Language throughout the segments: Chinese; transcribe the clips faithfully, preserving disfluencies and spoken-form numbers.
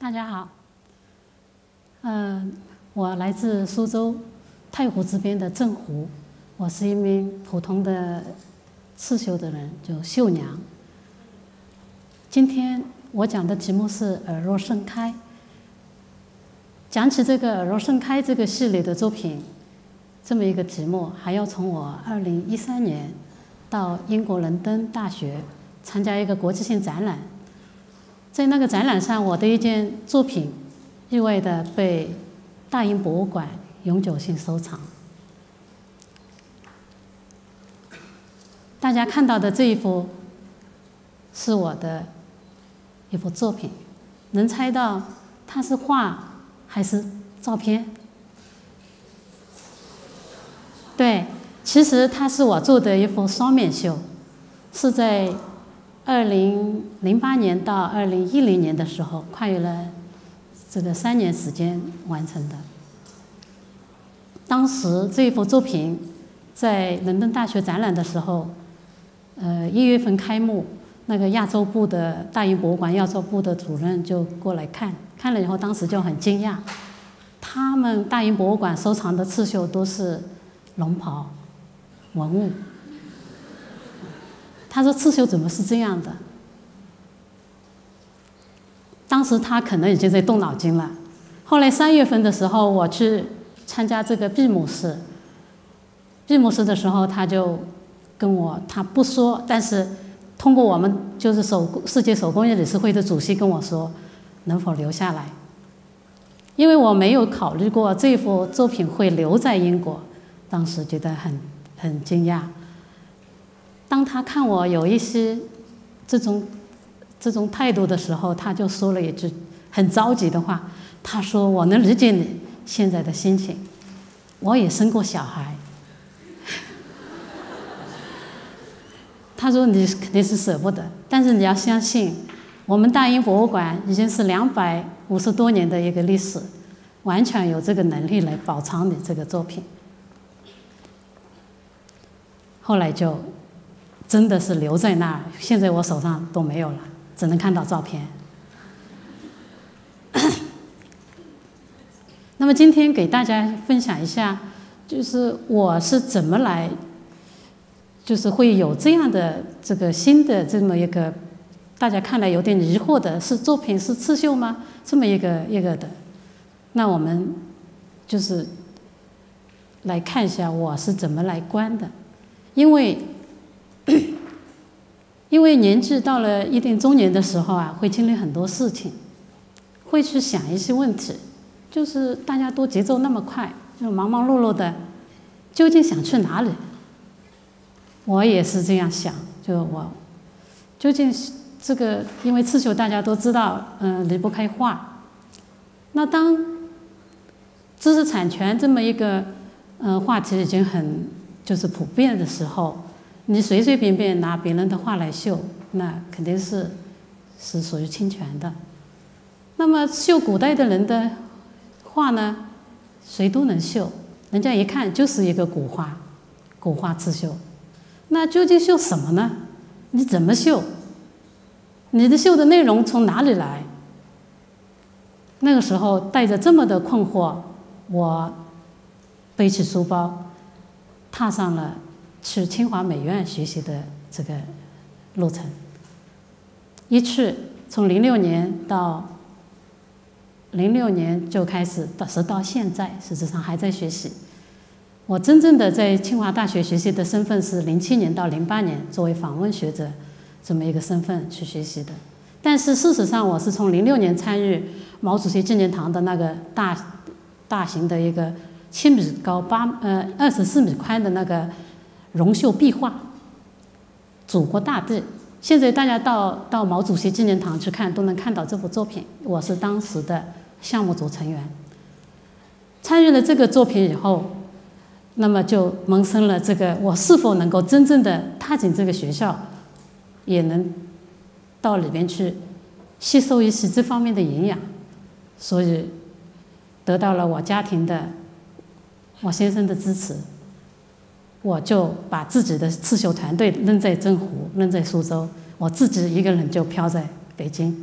大家好，嗯、呃，我来自苏州太湖这边的镇湖，我是一名普通的刺绣的人，就绣娘。今天我讲的题目是“耳若盛开”。讲起这个“耳若盛开”这个系列的作品，这么一个题目，还要从我二零一三年到英国伦敦大学参加一个国际性展览。在那个展览上，我的一件作品意外的被大英博物馆永久性收藏。大家看到的这一幅是我的一幅作品，能猜到它是画还是照片？对，其实它是我做的一幅双面绣，是在二零零八年到二零一零年的时候，跨越了这个三年时间完成的。当时这一幅作品在伦敦大学展览的时候，呃，一月份开幕，那个亚洲部的大英博物馆亚洲部的主任就过来看，看了以后，当时就很惊讶，他们大英博物馆收藏的刺绣都是龙袍文物。他说：“刺绣怎么是这样的？”当时他可能已经在动脑筋了。后来三月份的时候，我去参加这个闭幕式。闭幕式的时候，他就跟我，他不说，但是通过我们就是手世界手工艺理事会的主席跟我说，能否留下来？因为我没有考虑过这幅作品会留在英国，当时觉得很很惊讶。当他看我有一些这种这种态度的时候，他就说了一句很着急的话。他说：“我能理解你现在的心情，我也生过小孩。”他说：“你肯定是舍不得，但是你要相信，我们大英博物馆已经是两百五十多年的一个历史，完全有这个能力来保藏你这个作品。”后来就真的是留在那儿，现在我手上都没有了，只能看到照片。那么今天给大家分享一下，就是我是怎么来，就是会有这样的这个新的这么一个，大家看来有点疑惑的，是作品是刺绣吗？这么一个一个的，那我们就是来看一下我是怎么来观的，因为。因为年纪到了一定中年的时候啊，会经历很多事情，会去想一些问题，就是大家都节奏那么快，就忙忙碌碌的，究竟想去哪里？我也是这样想，就我究竟这个，因为刺绣大家都知道，嗯、呃，离不开画。那当知识产权这么一个嗯、呃、话题已经很就是普遍的时候。你随随便便拿别人的画来绣，那肯定是是属于侵权的。那么绣古代的人的画呢，谁都能绣，人家一看就是一个古画，古画刺绣。那究竟绣什么呢？你怎么绣？你的绣的内容从哪里来？那个时候带着这么的困惑，我背起书包，踏上了去清华美院学习的这个路程。一去从零六年到零六年就开始，到直到现在，实质上还在学习。我真正的在清华大学学习的身份是零七年到零八年作为访问学者这么一个身份去学习的。但是事实上，我是从零六年参与毛主席纪念堂的那个大大型的一个七米高八呃二十四米宽的那个绒绣壁画，祖国大地。现在大家到到毛主席纪念堂去看，都能看到这幅作品。我是当时的项目组成员，参与了这个作品以后，那么就萌生了这个我是否能够真正的踏进这个学校，也能到里边去吸收一些这方面的营养，所以得到了我家庭的、我先生的支持。我就把自己的刺绣团队扔在镇湖，扔在苏州，我自己一个人就飘在北京，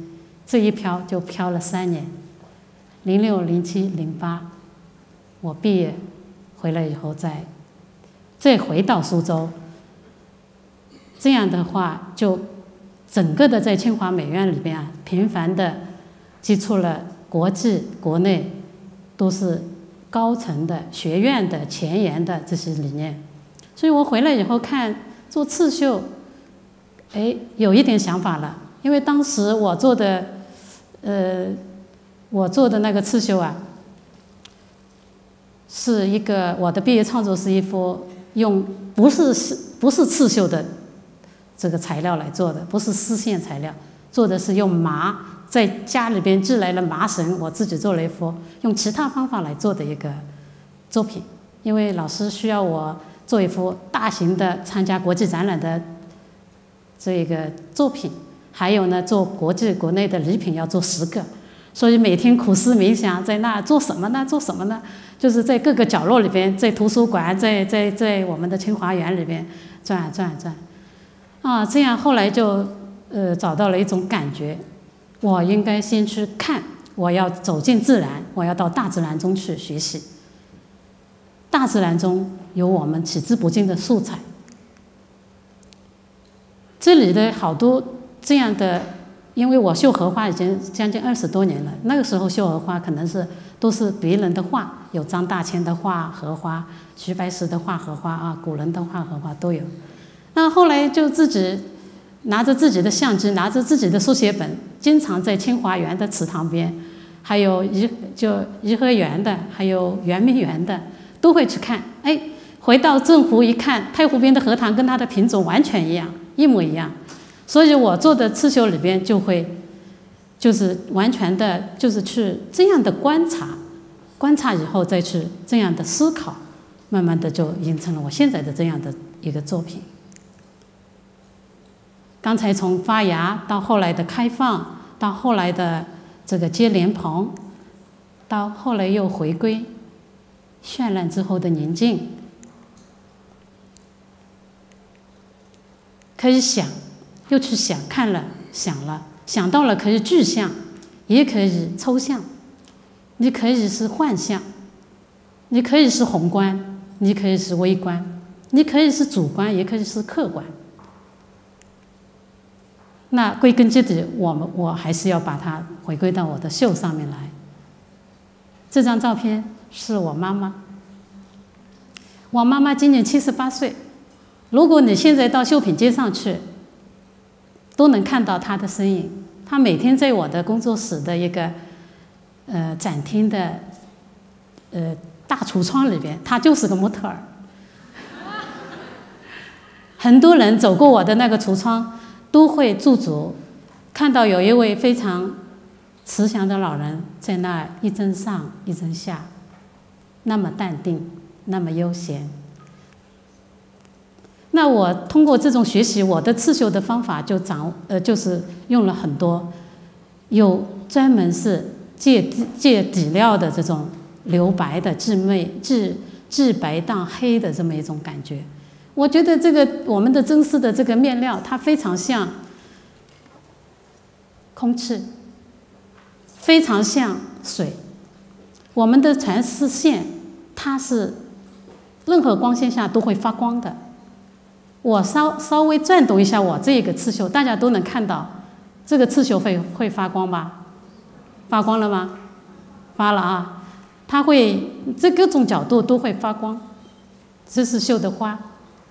这一漂就漂了三年，零六、零七、零八，我毕业回来以后再再回到苏州，这样的话就整个的在清华美院里边啊，频繁的接触了国际、国内都是高层的学院的前沿的这些理念，所以我回来以后看做刺绣，哎，有一点想法了，因为当时我做的，呃，我做的那个刺绣啊，是一个我的毕业创作是一幅用不是不是刺绣的这个材料来做的，不是丝线材料，做的是用麻，在家里边织来了麻绳，我自己做了一幅用其他方法来做的一个作品，因为老师需要我做一幅大型的参加国际展览的这个作品，还有呢做国际国内的礼品要做十个，所以每天苦思冥想，在那做什么呢？做什么呢？就是在各个角落里边，在图书馆，在在在我们的清华园里边转啊转啊转，啊，这样后来就呃找到了一种感觉，我应该先去看，我要走进自然，我要到大自然中去学习。大自然中有我们取之不尽的素材，这里的好多这样的，因为我绣荷花已经将近二十多年了，那个时候绣荷花可能是都是别人的画，有张大千的画荷花，徐白石的画荷花啊，古人的画荷花都有。那后来就自己拿着自己的相机，拿着自己的书写本，经常在清华园的祠堂边，还有颐就颐和园的，还有圆明园的，都会去看。哎，回到镇湖一看，太湖边的荷塘跟它的品种完全一样，一模一样。所以我做的刺绣里边就会，就是完全的，就是去这样的观察，观察以后再去这样的思考，慢慢的就形成了我现在的这样的一个作品。刚才从发芽到后来的开放，到后来的这个接莲蓬，到后来又回归绚烂之后的宁静，可以想，又去想，看了想了，想到了可以具象，也可以抽象，你可以是幻象，你可以是宏观，你可以是微观，你可以是主观，也可以是客观。那归根结底，我们我还是要把它回归到我的绣上面来。这张照片是我妈妈，我妈妈今年七十八岁。如果你现在到绣品街上去，都能看到她的身影。她每天在我的工作室的一个呃展厅的呃大橱窗里边，她就是个模特儿。很多人走过我的那个橱窗，都会驻足，看到有一位非常慈祥的老人在那儿一针上一针下，那么淡定，那么悠闲。那我通过这种学习，我的刺绣的方法就掌呃就是用了很多，有专门是借借底料的这种留白的至媚至至白当黑的这么一种感觉。我觉得这个我们的真丝的这个面料，它非常像空气，非常像水。我们的传丝线，它是任何光线下都会发光的。我稍稍微转动一下我这个刺绣，大家都能看到，这个刺绣会会发光吧？发光了吗？发了啊！它会这各种角度都会发光。这是绣的花。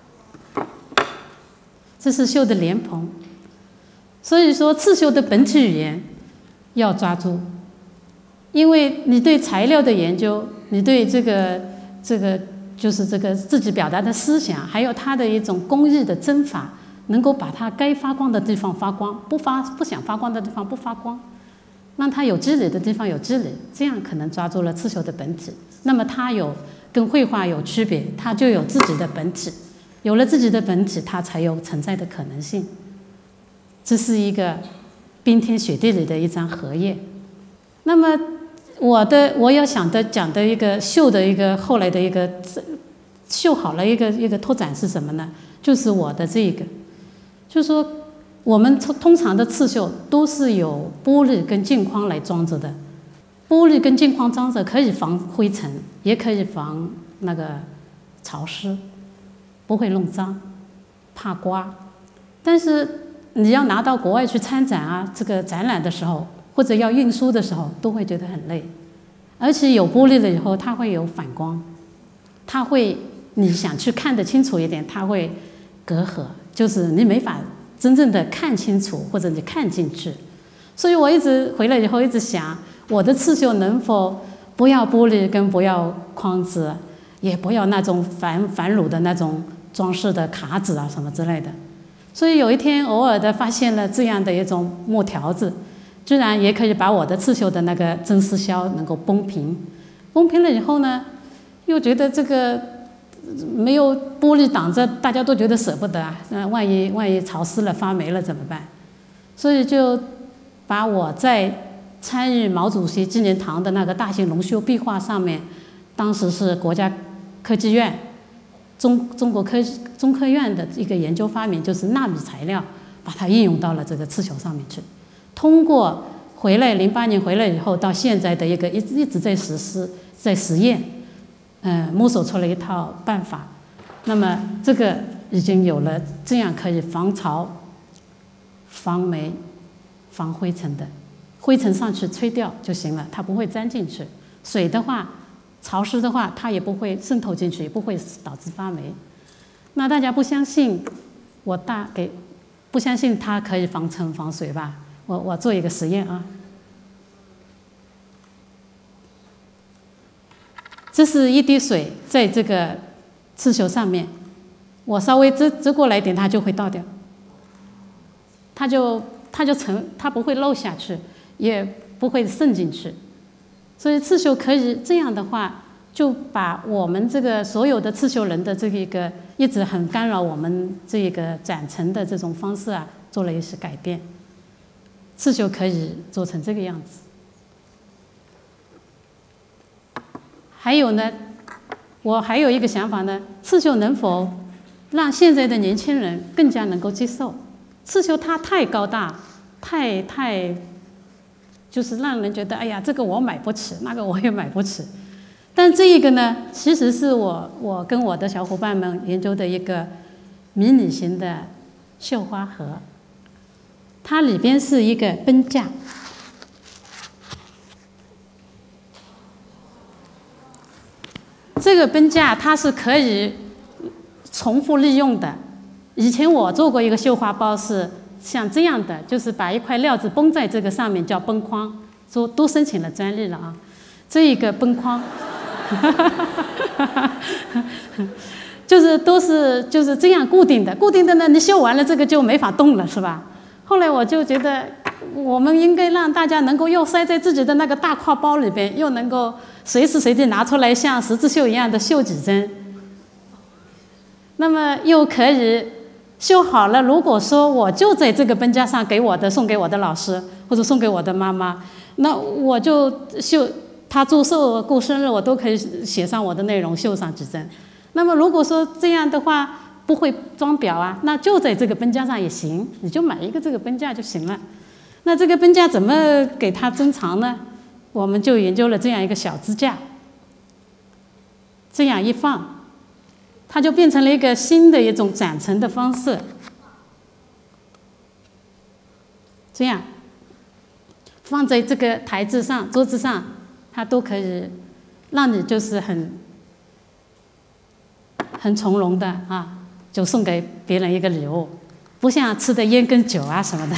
这是绣的莲蓬，所以说刺绣的本体语言要抓住，因为你对材料的研究，你对这个这个就是这个自己表达的思想，还有它的一种工艺的针法，能够把它该发光的地方发光，不发不想发光的地方不发光，让它有积累的地方有积累，这样可能抓住了刺绣的本体。那么它有跟绘画有区别，它就有自己的本体。有了自己的本体，它才有存在的可能性。这是一个冰天雪地里的一张荷叶。那么我的我要想的讲的一个绣的一个后来的一个绣好了一个一个拓展是什么呢？就是我的这个，就是说我们通常的刺绣都是有玻璃跟镜框来装着的，玻璃跟镜框装着可以防灰尘，也可以防那个潮湿，不会弄脏，怕刮。但是你要拿到国外去参展啊，这个展览的时候，或者要运输的时候，都会觉得很累。而且有玻璃了以后，它会有反光，它会你想去看得清楚一点，它会隔阂，就是你没法真正的看清楚，或者你看进去。所以我一直回来以后一直想，我的刺绣能否不要玻璃，跟不要框子，也不要那种繁繁缛的那种装饰的卡纸啊什么之类的。所以有一天偶尔的发现了这样的一种木条子，居然也可以把我的刺绣的那个真丝销能够绷平。绷平了以后呢，又觉得这个没有玻璃挡着，大家都觉得舍不得啊。那万一万一潮湿了发霉了怎么办？所以就把我在参与毛主席纪念堂的那个大型龙绣壁画上面，当时是国家科技院中中国科中科院的一个研究发明，就是纳米材料，把它应用到了这个刺绣上面去。通过回来零八年回来以后到现在的一个一直一直在实施在实验，嗯、呃，摸索出了一套办法。那么这个已经有了这样可以防潮、防霉、防灰尘的，灰尘上去吹掉就行了，它不会粘进去。水的话，潮湿的话，它也不会渗透进去，也不会导致发霉。那大家不相信我大给，不相信它可以防尘防水吧？我我做一个实验啊。这是一滴水在这个刺绣上面，我稍微遮遮过来一点，它就会倒掉，它就它就沉，它不会漏下去，也不会渗进去。所以刺绣可以这样的话，就把我们这个所有的刺绣人的这一个一直很干扰我们这个展陈的这种方式啊，做了一些改变。刺绣可以做成这个样子。还有呢，我还有一个想法呢，刺绣能否让现在的年轻人更加能够接受？刺绣它太高大，太太，就是让人觉得，哎呀，这个我买不起，那个我也买不起。但这一个呢，其实是我我跟我的小伙伴们研究的一个迷你型的绣花盒，它里边是一个绷架。这个绷架它是可以重复利用的。以前我做过一个绣花包，是像这样的，就是把一块料子绷在这个上面，叫绷框，说都申请了专利了啊。这一个绷框，就是都是就是这样固定的，固定的呢，你绣完了这个就没法动了，是吧？后来我就觉得，我们应该让大家能够又塞在自己的那个大挎包里边，又能够随时随地拿出来，像十字绣一样的绣几针。那么又可以绣好了，如果说我就在这个绷架上给我的送给我的老师，或者送给我的妈妈，那我就绣，他祝寿过生日，我都可以写上我的内容，绣上几针。那么如果说这样的话，不会装裱啊，那就在这个绷架上也行，你就买一个这个绷架就行了。那这个绷架怎么给它增长呢？我们就研究了这样一个小支架，这样一放，它就变成了一个新的一种展陈的方式。这样放在这个台子上、桌子上，它都可以让你就是很很从容的啊。就送给别人一个礼物，不像吃的烟跟酒啊什么的。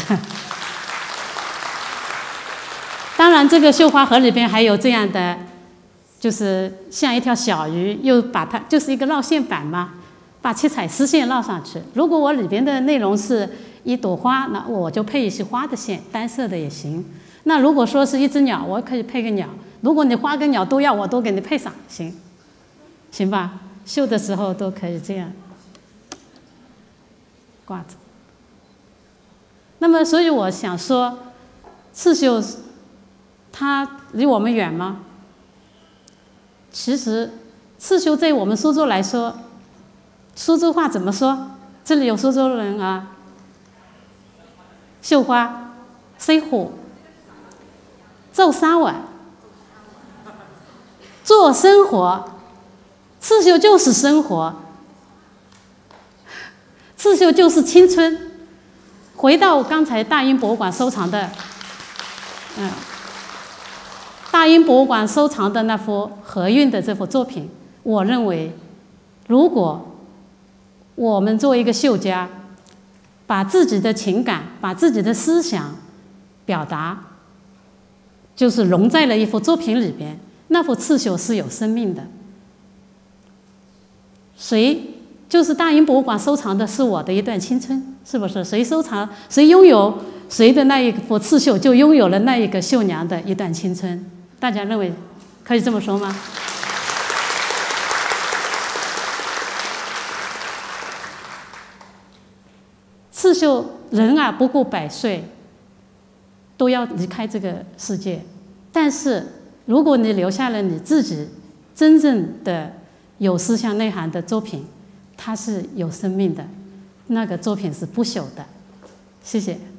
当然，这个绣花盒里边还有这样的，就是像一条小鱼，又把它就是一个绕线板嘛，把七彩丝线绕上去。如果我里边的内容是一朵花，那我就配一些花的线，单色的也行。那如果说是一只鸟，我可以配个鸟。如果你花跟鸟都要，我都给你配上，行，行吧？绣的时候都可以这样。挂着。那么，所以我想说，刺绣它离我们远吗？其实，刺绣在我们苏州来说，苏州话怎么说？这里有苏州人啊。 绣花、水火、做沙碗、做生活。刺绣就是生活，刺绣就是青春。回到我刚才大英博物馆收藏的，嗯，大英博物馆收藏的那幅和韵的这幅作品，我认为，如果我们作为一个绣家，把自己的情感、把自己的思想表达，就是融在了一幅作品里边，那幅刺绣是有生命的。谁就是大英博物馆收藏的是我的一段青春，是不是？谁收藏，谁拥有谁的那一幅刺绣，就拥有了那一个绣娘的一段青春。大家认为可以这么说吗？刺绣人啊，不过百岁，都要离开这个世界。但是，如果你留下了你自己真正的有思想内涵的作品，它是有生命的，那个作品是不朽的。谢谢。